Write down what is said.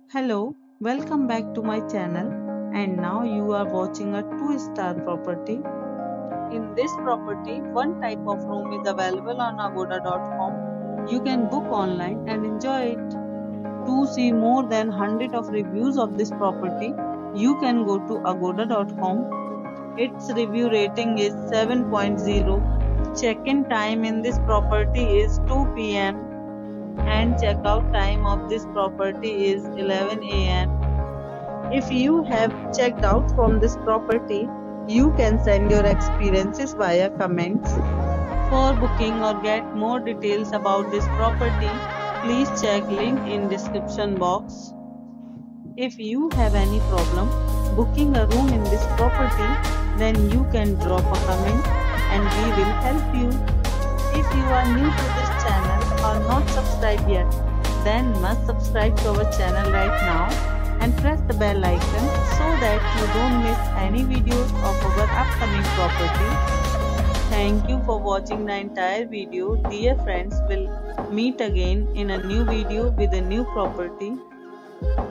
Hello, welcome back to my channel, and now you are watching a 2-star property. In this property, one type of room is available on agoda.com. You can book online and enjoy it. To see more than 100 of reviews of this property, you can go to agoda.com. Its review rating is 7.0. Check-in time in this property is 2 p.m. and checkout time of this property is 11 a.m. If you have checked out from this property, you can send your experiences via comments. For booking or get more details about this property, please check link in description box. If you have any problem booking a room in this property, then you can drop a comment and we will help you. If you are new to this channel or not subscribed yet, then must subscribe to our channel right now and press the bell icon so that you don't miss any videos of our upcoming property. Thank you for watching the entire video. Dear friends, we'll meet again in a new video with a new property.